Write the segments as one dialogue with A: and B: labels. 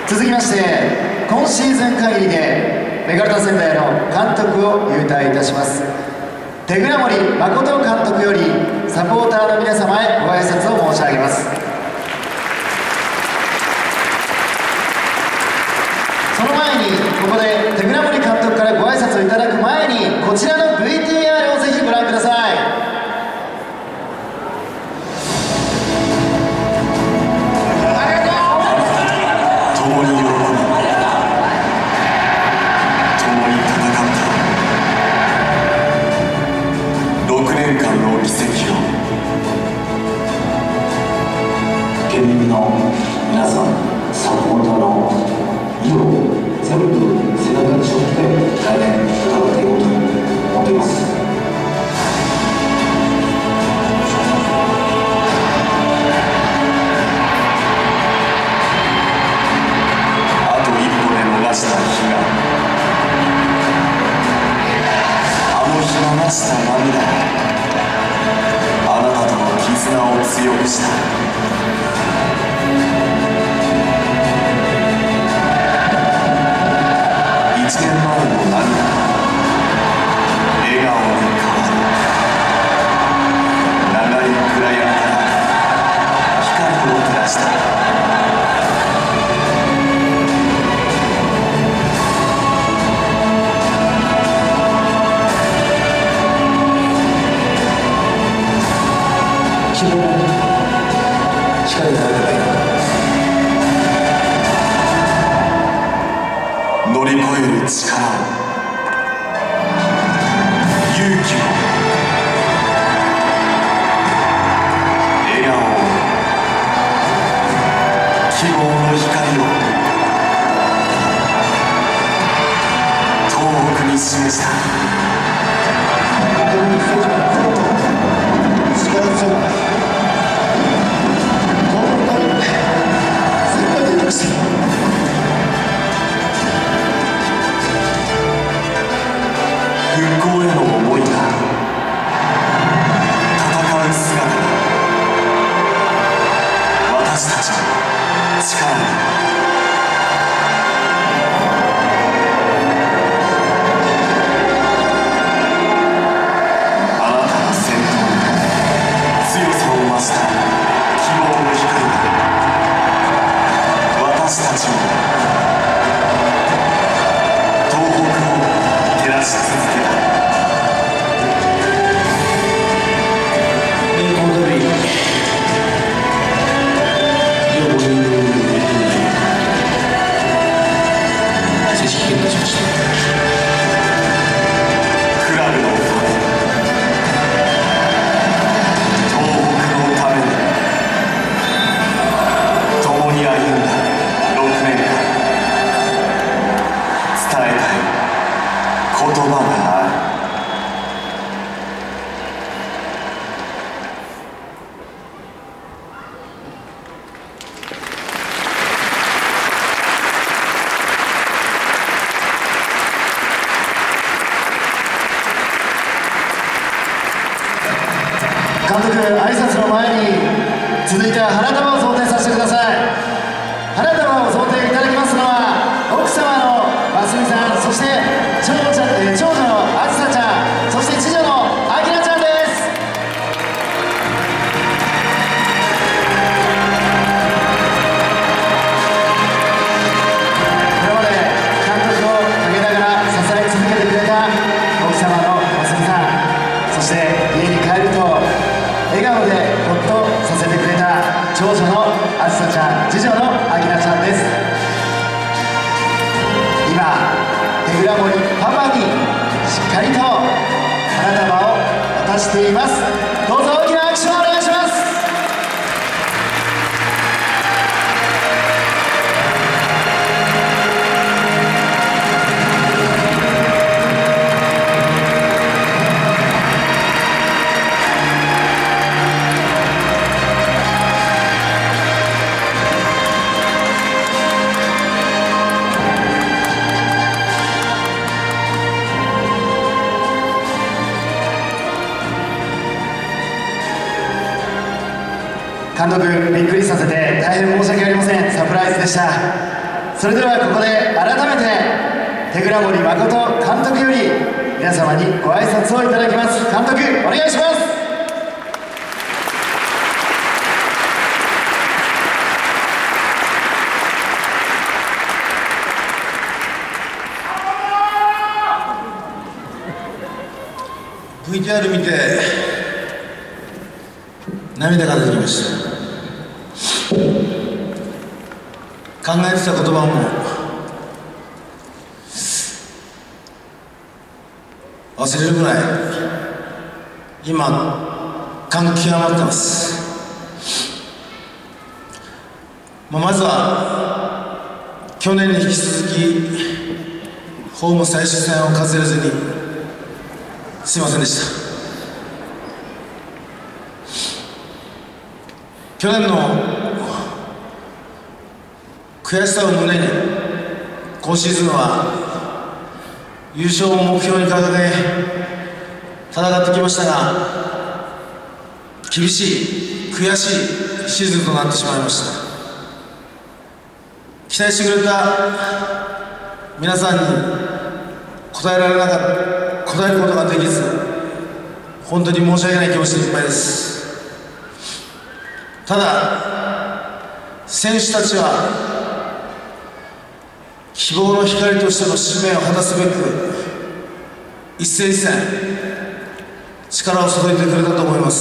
A: 続きまして今シーズン限りでベガルタ仙台の監督を勇退いたします手倉森誠監督よりサポーターの皆様へご挨拶を申し上げます。その前にここで手倉森監督からご挨拶をいただく前にこちらの VTR をぜひご覧ください。
B: 県民の皆さん、サポーターの意を全部背中に背負って来年戦っていこうと思っています。
C: あと一歩で逃した日が、あの日流した涙、あなたとの絆を強くした。1年前の涙、笑顔に変わる。長い暗闇から光を照らした。
B: 希望に光があればいいのか。
C: 乗り越える力を、勇気を、笑顔を、希望の光を遠くに示した。復興への思いが、戦う姿が私たちの力に。あなたの先頭に強さを増した希望の光が私たちを東北を照らし続けた。
A: 監督、挨拶の前に続いては花束を贈呈させてください。花束を贈呈いただきますのは奥様のますみさん、そして長女のあずさちゃん、そして次女のあきなちゃんです。これまで監督を陰ながら支え続けてくれた奥様のますみさん、そして家に帰ると笑顔でほっとさせてくれた長女のあずさちゃん、次女のあきなちゃんです。今手倉森パパにしっかりと花束を渡しています。どうぞ大きな拍手をお願いします。監督、びっくりさせて大変申し訳ありません。サプライズでした。 それではここで改めて手倉森誠監督より皆様にご挨拶をいただきます。監督お願いします。
D: VTR 見て涙が出てきました。考えてた言葉も忘れるぐらい今感極まってます。まずは去年に引き続きホーム最終戦を飾れずにすいませんでした。去年の悔しさを胸に今シーズンは優勝を目標に掲げ戦ってきましたが、厳しい悔しいシーズンとなってしまいました。期待してくれた皆さんに応えることができず、本当に申し訳ない気持ちでいっぱいです。ただ選手たちは希望の光としての使命を果たすべく一戦一戦力を注いでくれたと思います。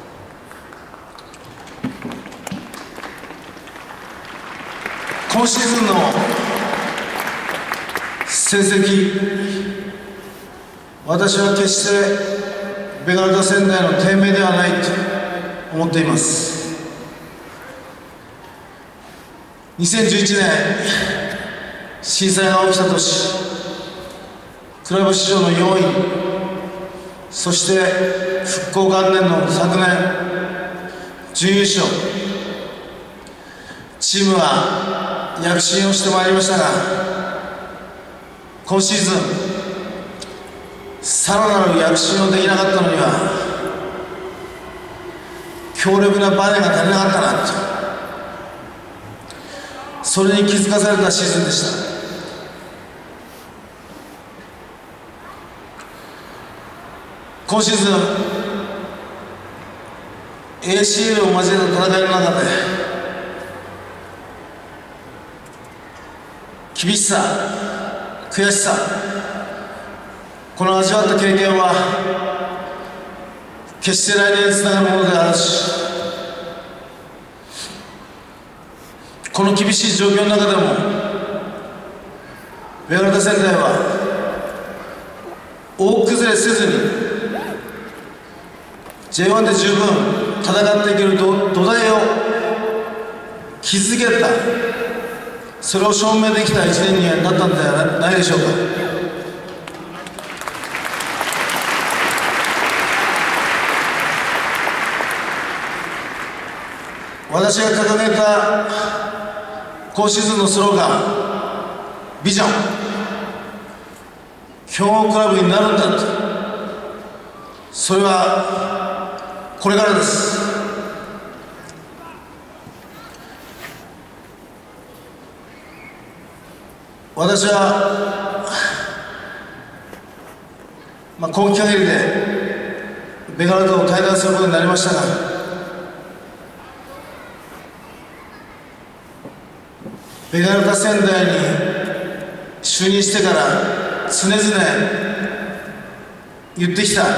D: 今シーズンの成績、私は決してベガルタ仙台の低迷ではないと思っています。2011年震災が起きた年、クラブ史上の4位、そして復興元年の昨年準優勝、チームは躍進をしてまいりましたが、今シーズンさらなる躍進をできなかったのには強力なバネが足りなかったなと、それに気づかされたシーズンでした。今シーズン ACL を交えた戦いの中で厳しさ、悔しさ、この味わった経験は決して来年につながるものであるし、この厳しい状況の中でもベガルタ仙台は大崩れせずにJ1 で十分戦っていける土台を築けた、それを証明できた1年になったんではないでしょうか。私が掲げた今シーズンのスローガン、ビジョン、強豪クラブになるんだと、それはこれからです。私は、今期限りでベガルタを退団することになりましたが、ベガルタ仙台に就任してから常々言ってきた、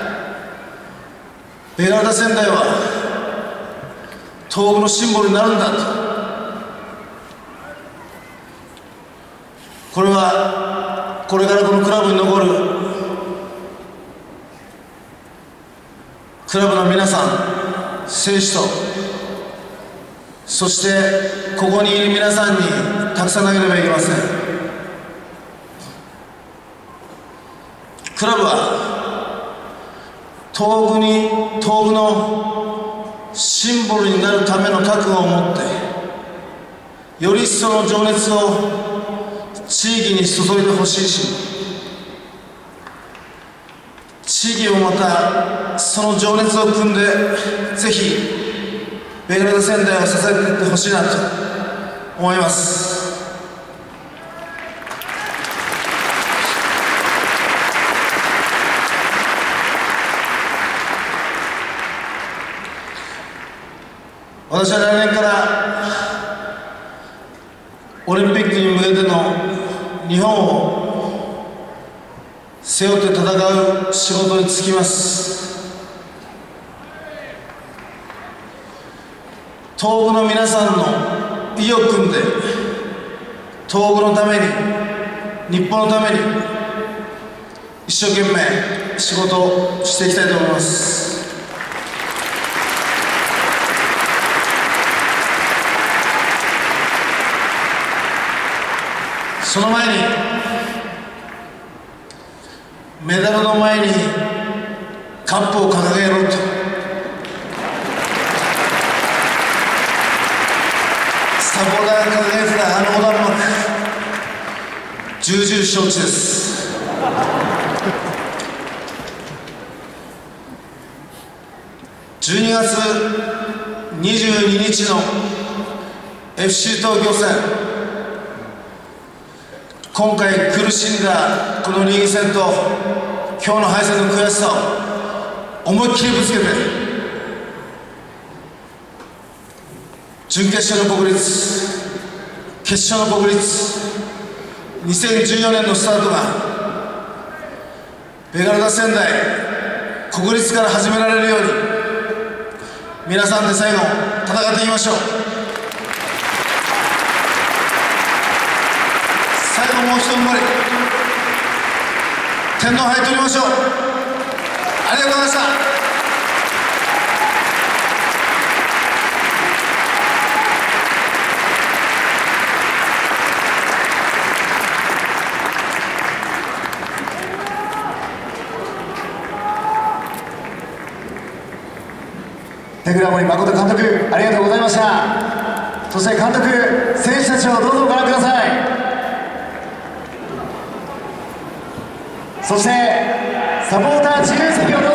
D: ベガルタ仙台は東北のシンボルになるんだと、これはこれからこのクラブに残るクラブの皆さん、選手と、そしてここにいる皆さんに託さなければいけません。クラブは東北のシンボルになるための覚悟を持って、より一層の情熱を地域に注いでほしいし、地域もまたその情熱を汲んで、ぜひベガルタ仙台を支えていってほしいなと思います。 私は来年からオリンピックに向けての日本を背負って戦う仕事に就きます。東北の皆さんの意を組んで東北のために日本のために一生懸命仕事をしていきたいと思います。その前にメダルの前にカップを掲げろとサポーターが掲げてたあの横断幕、重々承知です。12月22日の FC 東京戦、今回苦しんだこのリーグ戦と今日の敗戦の悔しさを思いっきりぶつけて、準決勝の国立、決勝の国立、2014年のスタートがベガルタ仙台国立から始められるように皆さんで最後戦っていきましょう。最後もう一踏ん張り天皇杯取りましょう。ありがとうございました。
A: 手倉森誠監督、ありがとうございました。そして監督、選手たちをどうぞご覧ください。そしてサポーター自由席を